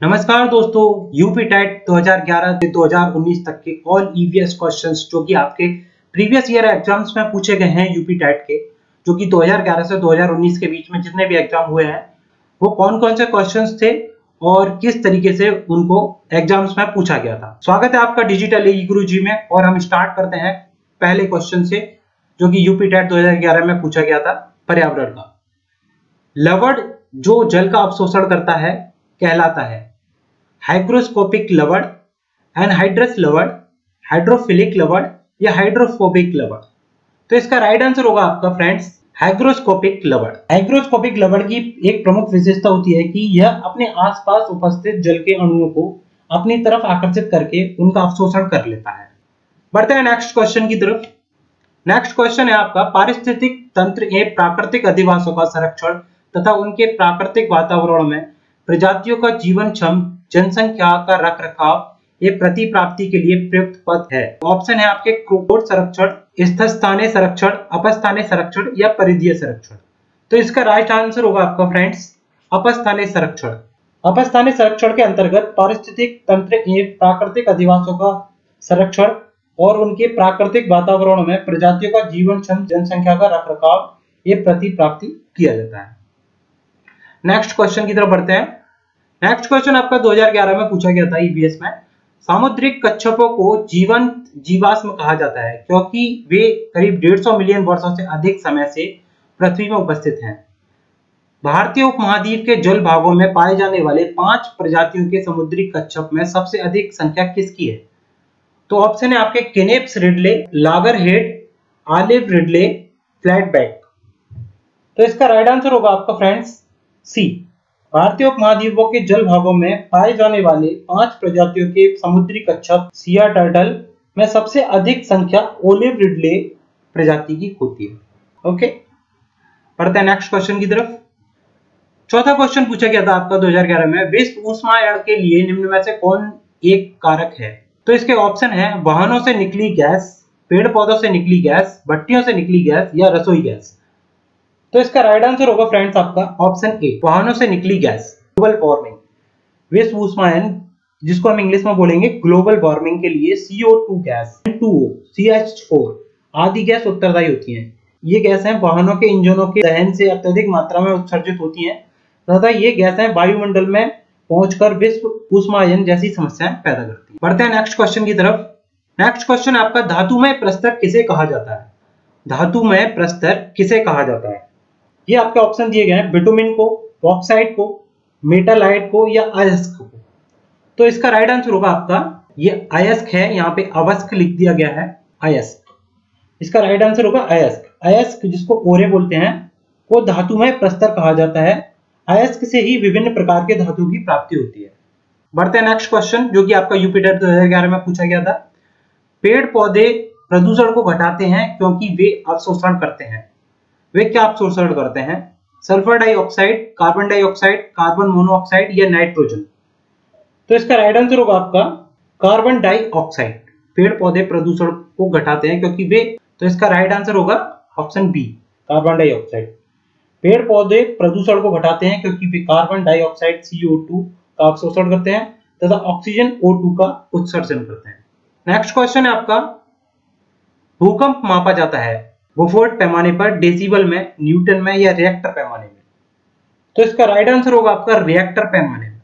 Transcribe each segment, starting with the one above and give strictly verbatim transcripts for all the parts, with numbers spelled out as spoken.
नमस्कार दोस्तों, UP TET दो हज़ार ग्यारह से दो हज़ार उन्नीस तक के ऑल ईवीएस क्वेश्चंस जो कि आपके प्रीवियस ईयर एग्जाम्स में पूछे गए हैं यूपी टेट के, जो कि दो हज़ार ग्यारह से दो हज़ार उन्नीस के बीच में जितने भी एग्जाम हुए हैं वो कौन कौन से क्वेश्चंस थे और किस तरीके से उनको एग्जाम्स में पूछा गया था। स्वागत है आपका डिजिटल ई गुरु जी में और हम स्टार्ट करते हैं पहले क्वेश्चन से, जो कि यूपी टेट दो हज़ार ग्यारह में पूछा गया था पर्यावरण का। लवण जो जल का अवशोषण करता है कहलाता है हाइग्रोस्कोपिक लवण, एनहाइड्रस लवण, हाइड्रोफिलिक लवण या हाइड्रोफोबिक लवण। तो इसका राइट आंसर होगा आपका फ्रेंड्स हाइग्रोस्कोपिक लवण। हाइग्रोस्कोपिक लवण की एक प्रमुख विशेषता होती है कि यह अपने आसपास उपस्थित जल के अणुओं को अपनी तरफ आकर्षित करके उनका अवशोषण कर लेता है। बढ़ते हैं नेक्स्ट क्वेश्चन की तरफ। नेक्स्ट क्वेश्चन है आपका पारिस्थितिक तंत्र एवं प्राकृतिक अधिवासों का संरक्षण तथा उनके प्राकृतिक वातावरण में प्रजातियों का जीवन क्षम जनसंख्या का रख रखाव ये प्रति प्राप्ति के लिए प्रयुक्त पद है। ऑप्शन है आपके क्रोकोट संरक्षण, स्थस्थानीय संरक्षण, अपस्थानीय संरक्षण या परिधीय संरक्षण। तो इसका राइट आंसर होगा आपका फ्रेंड्स अपस्थानीय संरक्षण। अपस्थानीय संरक्षण के अंतर्गत पारिस्थितिक तंत्र एवं प्राकृतिक अधिवासों का संरक्षण और उनके प्राकृतिक वातावरण में प्रजातियों का जीवन क्षम जनसंख्या का रख रखाव ये प्रति प्राप्ति किया जाता है। नेक्स्ट क्वेश्चन की तरफ बढ़ते हैं। नेक्स्ट क्वेश्चन आपका दो हज़ार ग्यारह में पूछा गया था ईवीएस में। सामुद्रिक कच्छपों को जीवंत जीवाश्म कहा जाता है क्योंकि वे करीब डेढ़ सौ मिलियन वर्षों से अधिक समय से पृथ्वी में उपस्थित हैं। भारतीय उपमहाद्वीप के जल भागों में पाए जाने वाले पांच प्रजातियों के समुद्री कच्छप में सबसे अधिक संख्या किसकी है? तो ऑप्शन है आपके Kemp's ridley, loggerhead, olive ridley, flatback. तो इसका राइट आंसर होगा आपका फ्रेंड्स सी। भारतीय उपमहाद्वीपों के जल भागों में पाए जाने वाले पांच प्रजातियों के समुद्री कच्छप सिया टर्टल में सबसे अधिक संख्या ओलिव रिडले प्रजाति की होती है। ओके, पढ़ते हैं नेक्स्ट क्वेश्चन की तरफ। चौथा क्वेश्चन पूछा गया था आपका दो हज़ार ग्यारह में, विश्व ऊष्मायन के लिए निम्न में से कौन एक कारक है? तो इसके ऑप्शन है वाहनों से निकली गैस, पेड़ पौधों से निकली गैस, भट्टियों से निकली गैस या रसोई गैस। तो इसका राइट आंसर होगा फ्रेंड्स आपका ऑप्शन ए वाहनों से निकली गैस। ग्लोबल वार्मिंग, विश्व ऊष्मायन जिसको हम इंग्लिश में बोलेंगे ग्लोबल वार्मिंग के लिए C O two gas, N two O, C H four आदि गैस उत्तरदायी होती हैं। ये गैसें वाहनों के इंजनों के दहन से अत्यधिक मात्रा में उत्सर्जित होती हैं तथा ये गैसें वायुमंडल में पहुंचकर विश्व ऊष्मायन जैसी समस्याएं पैदा करती हैं। बढ़ते हैं नेक्स्ट क्वेश्चन की तरफ। नेक्स्ट क्वेश्चन आपका धातुमय प्रस्तर किसे कहा जाता है? धातुमय प्रस्तर किसे कहा जाता है? ये आपके ऑप्शन दिए गए हैं बिटुमिन को, बॉक्साइट को, मेटालाइट को या अयस्क को। तो इसका राइट आंसर होगा आपका ये अयस्क है, यहाँ पे अवस्क लिख दिया गया है अयस्क। इसका राइट आंसर होगा अयस्क। अयस्क जिसको ओरे बोलते हैं वो धातुमय प्रस्तर कहा जाता है। अयस्क से ही विभिन्न प्रकार के धातु की प्राप्ति होती है। बढ़ते हैं नेक्स्ट क्वेश्चन जो कि आपका यूपी टेट दो हज़ार ग्यारह में पूछा गया था। पेड़ पौधे प्रदूषण को घटाते हैं क्योंकि वे अवशोषण करते हैं। वे क्या अवशोषण करते हैं? Sulphur dioxide, carbon dioxide, carbon monoxide या नाइट्रोजन। तो इसका राइट आंसर होगा आपका कार्बन डाइऑक्साइड। पेड़ पौधे प्रदूषण को घटाते हैं क्योंकि वे, तो इसका राइट आंसर होगा ऑप्शन बी कार्बन डाइऑक्साइड। पेड़ पौधे प्रदूषण को घटाते हैं क्योंकि वे carbon dioxide C O two का अवशोषण करते हैं तथा ऑक्सीजन ओ टू का उत्सर्जन करते हैं। नेक्स्ट क्वेश्चन है आपका भूकंप मापा जाता है वोल्ट पैमाने पर, डेसिबल में, न्यूटन में या रिएक्टर पैमाने में। तो इसका राइट आंसर होगा आपका रिएक्टर पैमाने में।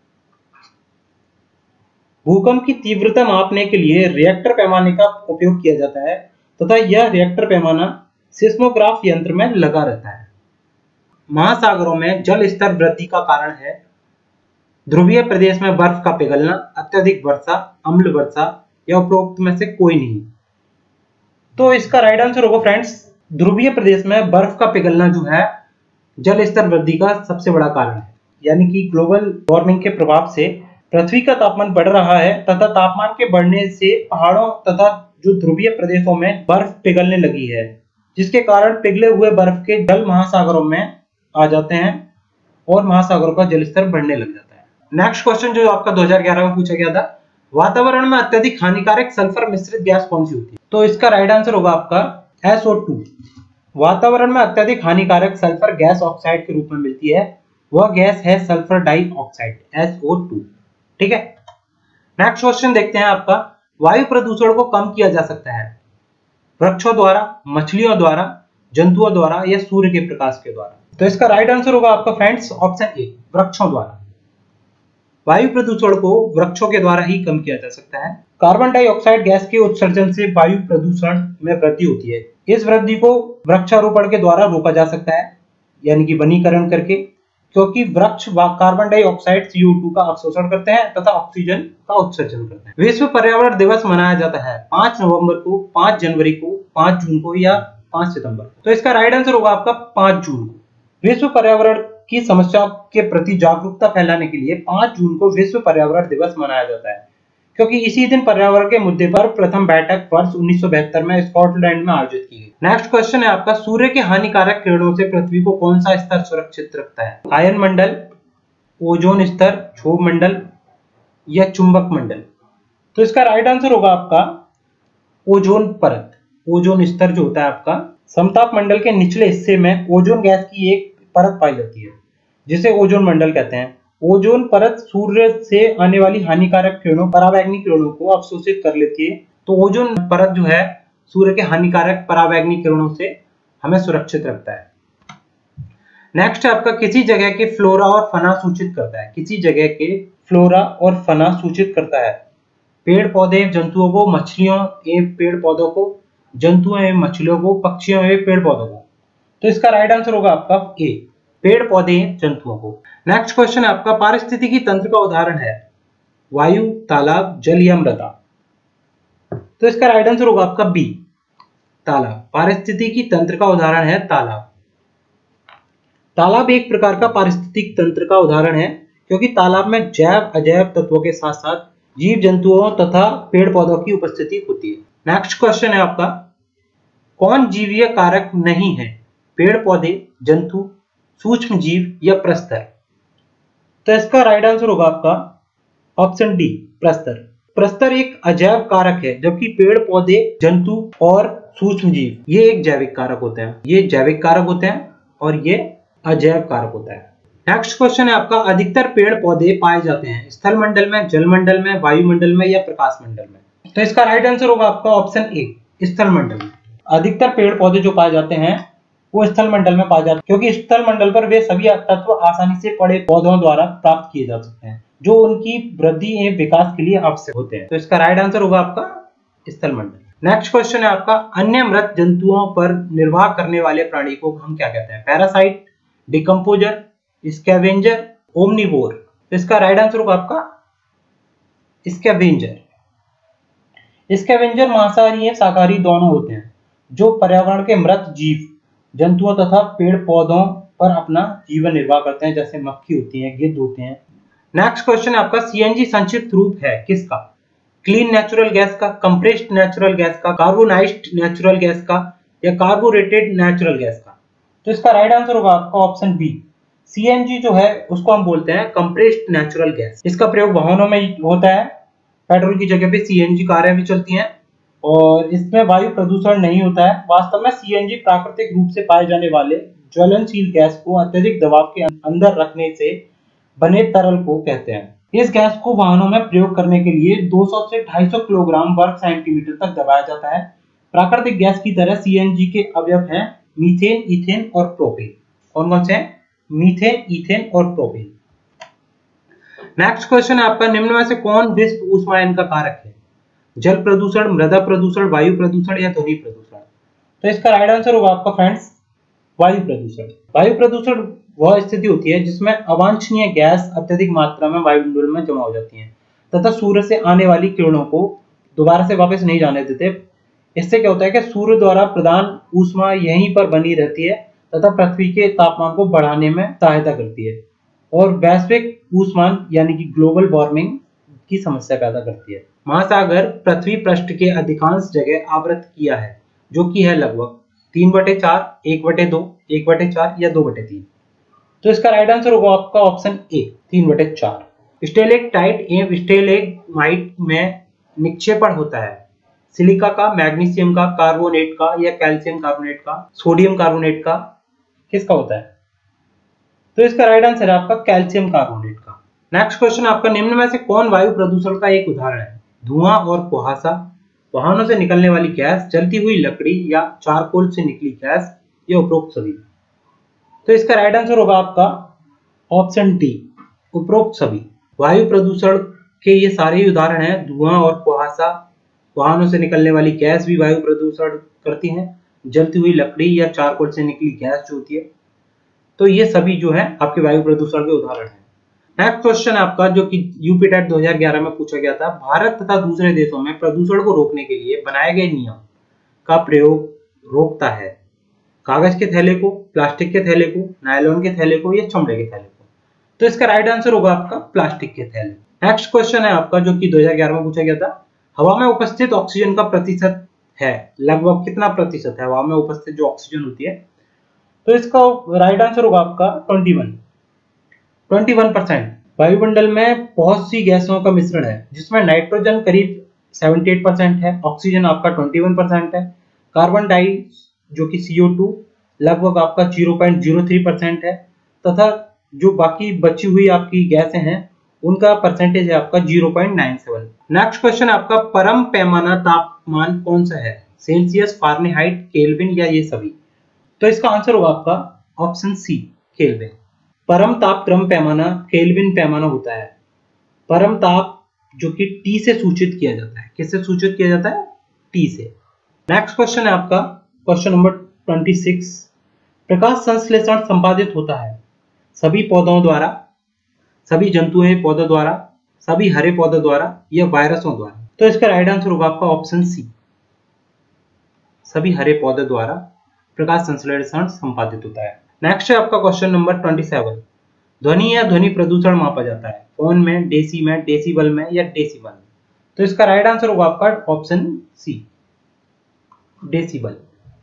भूकंप की तीव्रता मापने के लिए रिएक्टर पैमाने का उपयोग किया जाता है तथा यह रिएक्टर पैमाना सिस्मोग्राफ यंत्र में लगा रहता है। महासागरों में जल स्तर वृद्धि का कारण है ध्रुवीय प्रदेश में बर्फ का पिघलना, अत्यधिक वर्षा, अम्ल वर्षा या उपरोक्त में से कोई नहीं। तो इसका राइट आंसर होगा फ्रेंड्स ध्रुवीय प्रदेश में बर्फ का पिघलना जो है जल स्तर वृद्धि का सबसे बड़ा कारण है। यानी कि ग्लोबल वार्मिंग के प्रभाव से पृथ्वी का तापमान बढ़ रहा है तथा तापमान के बढ़ने से पहाड़ों तथा जो ध्रुवीय प्रदेशों में बर्फ पिघलने लगी है, जिसके कारण पिघले हुए बर्फ के जल महासागरों में आ जाते हैं और महासागरों का जल स्तर बढ़ने लग जाता है। नेक्स्ट क्वेश्चन जो आपका दो हज़ार ग्यारह में पूछा गया था, वातावरण में अत्यधिक हानिकारक सल्फर मिश्रित गैस कौन सी होती है? तो इसका राइट आंसर होगा आपका एस ओ टू। वातावरण में अत्यधिक हानिकारक सल्फर गैस ऑक्साइड के रूप में मिलती है वह गैस है sulphur dioxide S O two. ठीक है, नेक्स्ट क्वेश्चन देखते हैं आपका, वायु प्रदूषण को कम किया जा सकता है वृक्षों द्वारा, मछलियों द्वारा, जंतुओं द्वारा या सूर्य के प्रकाश के द्वारा। तो इसका राइट आंसर होगा आपका फ्रेंड्स ऑप्शन ए, वृक्षों द्वारा। वायु प्रदूषण को वृक्षों के द्वारा ही कम किया जा सकता है। कार्बन डाइऑक्साइड गैस के उत्सर्जन से वायु प्रदूषण में वृद्धि होती है। इस वृद्धि को वृक्षारोपण के द्वारा रोका जा सकता है, यानी कि वनीकरण करके, क्योंकि वृक्ष carbon dioxide C O two का अवशोषण करते हैं तथा ऑक्सीजन का उत्सर्जन करते हैं। विश्व पर्यावरण दिवस मनाया जाता है पांच नवंबर को, पांच जनवरी को, पांच जून को या पांच सितंबर को। तो इसका राइट आंसर होगा आपका पांच जून को। विश्व पर्यावरण की समस्या के प्रति जागरूकता फैलाने के लिए पांच जून को विश्व पर्यावरण दिवस मनाया जाता है, क्योंकि इसी दिन पर्यावरण के मुद्दे पर प्रथम बैठक वर्ष उन्नीस सौ बहत्तर में स्कॉटलैंड में आयोजित की गई। नेक्स्ट क्वेश्चन है आपका, सूर्य के हानिकारक किरणों से पृथ्वी को कौन सा स्तर सुरक्षित रखता है? आयन मंडल, ओजोन स्तर, क्षोभ मंडल या चुंबक मंडल? तो इसका राइट आंसर होगा आपका ओजोन परत। ओजोन स्तर जो होता है आपका, समताप मंडल के निचले हिस्से में ओजोन गैस की एक परत पाई जाती है जिसे ओजोन मंडल कहते हैं। ओजोन परत सूर्य से आने वाली हानिकारक किरणों, पराबैंगनी किरणों को अवशोषित कर लेती है। तो ओजोन परत जो है सूर्य के हानिकारक पराबैंगनी किरणों से हमें सुरक्षित रखता है। नेक्स्ट है आपका, किसी जगह के फ्लोरा और फना सूचित करता है। किसी जगह के फ्लोरा और फना सूचित करता है पेड़ पौधे, जंतुओं को, मछलियों एवं पेड़ पौधों को, जंतुओं एवं मछलियों को, पक्षियों एवं पेड़ पौधों को। तो इसका राइट आंसर होगा आपका ए, पेड़ पौधे जंतुओं को। नेक्स्ट क्वेश्चन है आपका, पारिस्थितिकी तंत्र का उदाहरण है वायु, तालाब, जल या मृदा? तो इसका राइट आंसर होगा आपका बी, तालाब। पारिस्थितिकी तंत्र का उदाहरण है तालाब। तालाब एक प्रकार का पारिस्थितिक तंत्र का उदाहरण है, क्योंकि तालाब में जैव अजैव तत्वों के साथ साथ जीव जंतुओं तथा पेड़ पौधों की उपस्थिति होती है। नेक्स्ट क्वेश्चन है आपका, कौन जीवीय कारक नहीं है? पेड़ पौधे, जंतु, सूक्ष्म जीव या प्रस्तर? तो इसका राइट आंसर होगा आपका ऑप्शन डी, प्रस्तर। प्रस्तर एक अजैव कारक है, जबकि पेड़ पौधे, जंतु और सूक्ष्म जीव ये एक जैविक कारक होते हैं। ये जैविक कारक होते हैं और ये अजैव कारक होता है। नेक्स्ट क्वेश्चन है आपका, अधिकतर पेड़ पौधे पाए जाते हैं स्थल मंडल में, जल मंडल में, वायुमंडल में या प्रकाश मंडल में? तो इसका राइट आंसर होगा आपका ऑप्शन ए, स्थल मंडल में। अधिकतर पेड़ पौधे जो पाए जाते हैं वो स्थल मंडल में पाए जाते हैं, क्योंकि स्थल मंडल पर वे सभी तत्व आसानी से पड़े पौधों द्वारा प्राप्त किए जा सकते हैं जो उनकी वृद्धि एवं विकास के लिए आवश्यक होते हैं। तो इसका राइट आंसर होगा आपका स्थल मंडल। नेक्स्ट क्वेश्चन है आपका, अन्य मृत जंतुओं पर निर्वाह करने वाले प्राणी को हम क्या कहते हैं? Parasite, decomposer, scavenger, omnivore? तो इसका राइट आंसर होगा आपका स्कैवेंजर। स्कैवेंजर मांसाहारी या शाकाहारी दोनों होते हैं, जो पर्यावरण के मृत जीव जंतुओं तथा पेड़ पौधों पर अपना जीवन निर्वाह करते हैं, जैसे मक्खी होती है, गिद्ध होते हैं। नेक्स्ट क्वेश्चन है आपका, सीएनजी संक्षिप्त रूप है किसका? क्लीन नेचुरल गैस का, कंप्रेस्ड नेचुरल गैस का, कार्बोनाइज्ड नेचुरल गैस का या कार्बोरेटेड नेचुरल गैस का? तो इसका राइट आंसर होगा आपका ऑप्शन बी, सीएनजी जो है उसको हम बोलते हैं कंप्रेस्ड नेचुरल गैस। इसका प्रयोग वाहनों में होता है, पेट्रोल की जगह पे सीएनजी कारें भी चलती हैं और इसमें वायु प्रदूषण नहीं होता है। वास्तव में सीएनजी प्राकृतिक रूप से पाए जाने वाले ज्वलनशील गैस को अत्यधिक दबाव के अंदर रखने से बने तरल को कहते हैं। इस गैस को वाहनों में प्रयोग करने के लिए दो सौ से ढाई सौ किलोग्राम वर्ग सेंटीमीटर तक दबाया जाता है। प्राकृतिक गैस की तरह सीएनजी के अवयव हैं मीथेन, इथेन और प्रोपेन। कौन कौन से हैं? मीथेन, इथेन और प्रोपेन। नेक्स्ट क्वेश्चन है आपका, निम्न में से कौन विश्व ऊष्मायन का कारक है? जल प्रदूषण, मृदा प्रदूषण, वायु प्रदूषण या ध्वनि प्रदूषण? तो इसका राइट आंसर होगा आपका फ्रेंड्स वायु प्रदूषण। वायु प्रदूषण वह स्थिति होती है जिसमें अवांछनीय गैस अत्यधिक मात्रा में वायुमंडल में जमा हो जाती है तथा सूर्य से आने वाली किरणों को दोबारा से वापस नहीं जाने देते। इससे क्या होता है कि सूर्य द्वारा प्रदान ऊष्मा यहीं पर बनी रहती है तथा पृथ्वी के तापमान को बढ़ाने में सहायता करती है और वैश्विक ऊष्मान यानी कि ग्लोबल वार्मिंग की समस्या पैदा करती है। महासागर पृथ्वी पृष्ठ के अधिकांश जगह आवृत किया है, जो कि है लगभग तीन बटे चार, एक बटे दो, एक बटे चार या दो बटे तीन। तो इसका राइट आंसर होगा आपका ऑप्शन ए, तीन बटे चार। स्टेलेक्टाइट एवं स्टेलेग्माइट में निक्षेपण होता है सिलिका का, मैग्नीशियम का, कार्बोनेट का या कैल्शियम कार्बोनेट का, सोडियम कार्बोनेट का? किसका होता है? तो इसका राइट आंसर है आपका कैल्शियम कार्बोनेट का। नेक्स्ट क्वेश्चन आपका, निम्न में से कौन वायु प्रदूषण का एक उदाहरण है? धुआं और कुहासा, वाहनों से निकलने वाली गैस, जलती हुई लकड़ी या चारकोल से निकली गैस, ये उपरोक्त सभी। तो इसका राइट आंसर होगा आपका ऑप्शन डी, उपरोक्त सभी। वायु प्रदूषण के ये सारे उदाहरण हैं, धुआं और कुहासा, वाहनों से निकलने वाली गैस भी वायु प्रदूषण करती हैं, जलती हुई लकड़ी या चारकोल से निकली गैस जो होती है, तो ये सभी जो है आपके वायु प्रदूषण के उदाहरण हैं। नेक्स्ट क्वेश्चन आपका जो कि यूपी टेट दो हज़ार ग्यारह में पूछा गया था, भारत तथा दूसरे देशों में प्रदूषण को रोकने के लिए बनाए गए नियम का प्रयोग रोकता है? कागज के थैले को, प्लास्टिक के थैले को, नायलॉन के थैले को या चमड़े के थैले को? तो इसका राइट आंसर होगा आपका प्लास्टिक के थैले। नेक्स्ट क्वेश्चन है आपका जो कि दो हज़ार ग्यारह में पूछा गया था, हवा में उपस्थित ऑक्सीजन का प्रतिशत है लगभग कितना प्रतिशत है हवा में उपस्थित जो ऑक्सीजन होती है? तो इसका राइट आंसर होगा आपका इक्कीस इक्कीस परसेंट। वायुमंडल में बहुत सी गैसों का मिश्रण है जिसमें नाइट्रोजन करीब अठहत्तर परसेंट है, ऑक्सीजन आपका इक्कीस परसेंट है, कार्बन डाई जो कि सी ओ टू लगभग आपका zero point zero three percent है, तथा जो बाकी बची हुई आपकी गैसें हैं उनका परसेंटेज है आपका zero point nine seven. Next question आपका, परम पैमाना तापमान कौन सा है? सेल्सियस, फारेनहाइट, केल्विन या ये सभी? तो इसका आंसर होगा आपका ऑप्शन सी, केल्विन। परम ताप क्रम पैमाना केल्विन पैमाना होता है। परम ताप जो कि टी से सूचित किया जाता है, किससे सूचित किया जाता है? टी से। नेक्स्ट क्वेश्चन है आपका क्वेश्चन नंबर छब्बीस, प्रकाश संश्लेषण संपादित होता है सभी पौधों द्वारा, सभी जंतुओं पौधों द्वारा, सभी हरे पौधों द्वारा या वायरसों द्वारा? तो इसका राइट आंसर होगा आपका ऑप्शन सी, सभी हरे पौधों द्वारा प्रकाश संश्लेषण संपादित होता है। नेक्स्ट है आपका क्वेश्चन नंबर सत्ताईस, ध्वनि या ध्वनि प्रदूषण मापा जाता है फोन में, डेसी में, डेसिबल में या डेसिबल में? तो इसका राइट आंसर होगा आपका ऑप्शन सी, डेसिबल।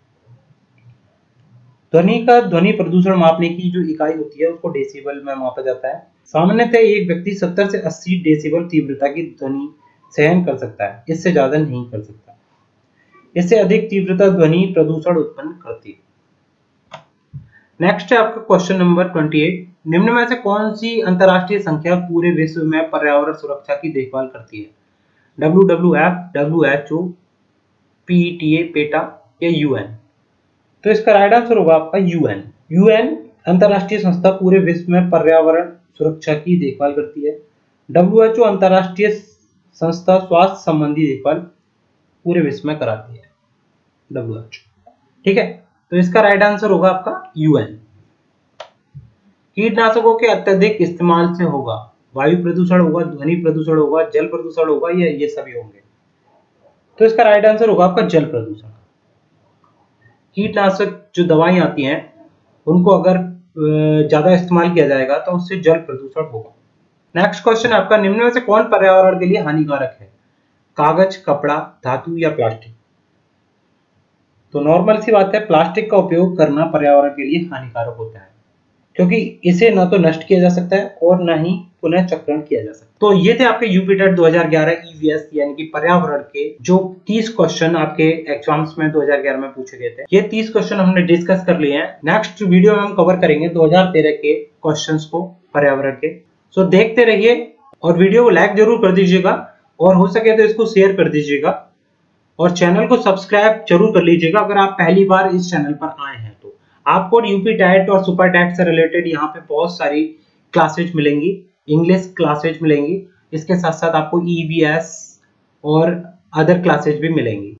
ध्वनि का ध्वनि प्रदूषण मापने की जो इकाई होती है उसको डेसिबल में मापा जाता है। सामान्यतः एक व्यक्ति सत्तर से अस्सी डेसिबल तीव्रता की ध्वनि सहन कर सकता है, इससे ज्यादा नहीं कर सकता। इससे अधिक तीव्रता ध्वनि प्रदूषण उत्पन्न करती है। नेक्स्ट है आपका क्वेश्चन नंबर अट्ठाईस, निम्न में से कौन सी अंतरराष्ट्रीय संख्या पूरे विश्व में पर्यावरण सुरक्षा की देखभाल करती है? W W F, W H O, P E T A, PETA या यू एन? तो इसका राइट आंसर होगा आपका यू एन। यू एन अंतरराष्ट्रीय संस्था पूरे विश्व में पर्यावरण सुरक्षा की देखभाल करती है। डब्ल्यू एच ओ अंतरराष्ट्रीय संस्था स्वास्थ्य संबंधी देखभाल पूरे विश्व में कराती है, डब्ल्यू एच ओ। ठीक है, तो इसका राइट आंसर होगा आपका यू एन। कीटनाशकों के अत्यधिक इस्तेमाल से होगा वायु प्रदूषण होगा, ध्वनि प्रदूषण होगा, जल प्रदूषण होगा या ये सभी होंगे? तो इसका राइट आंसर होगा आपका जल प्रदूषण। कीटनाशक जो दवाएं आती हैं उनको अगर ज्यादा इस्तेमाल किया जाएगा तो उससे जल प्रदूषण होगा। नेक्स्ट क्वेश्चन आपका, निम्न में से कौन पर्यावरण के लिए हानिकारक है? कागज, कपड़ा, धातु या प्लास्टिक? तो नॉर्मल सी बात है, प्लास्टिक का उपयोग करना पर्यावरण के लिए हानिकारक होता है क्योंकि इसे ना तो नष्ट किया जा सकता है और ना ही पुनः चक्रण किया जा सकता है। तो ये थे आपके यूपी टेट दो हज़ार ग्यारह ईवीएस यानी कि पर्यावरण के जो तीस क्वेश्चन आपके एग्जाम्स में दो हज़ार ग्यारह में पूछे गए थे। ये तीस क्वेश्चन हमने डिस्कस कर लिए हैं। नेक्स्ट वीडियो में हम कवर करेंगे दो हज़ार तेरह के क्वेश्चंस को पर्यावरण के। सो देखते रहिए और वीडियो को लाइक जरूर कर दीजिएगा और हो सके तो इसको शेयर कर दीजिएगा और चैनल को सब्सक्राइब जरूर कर लीजिएगा अगर आप पहली बार इस चैनल पर आए हैं तो। आपको यूपी टेट और सुपर टेट से रिलेटेड यहाँ पे बहुत सारी क्लासेज मिलेंगी, इंग्लिश क्लासेज मिलेंगी, इसके साथ साथ आपको ईवीएस और अदर क्लासेज भी मिलेंगी।